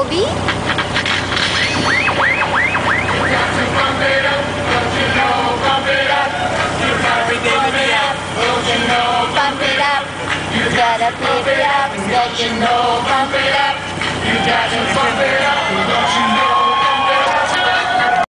Toby? Gotta keep it up, don't you know, pump it up.